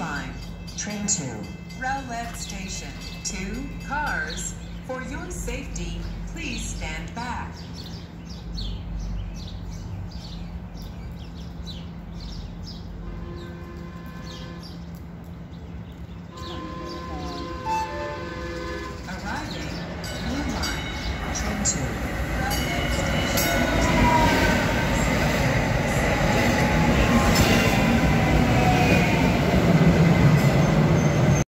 line. Train 2. Rowlett Station. 2 cars. For your safety, please stand back.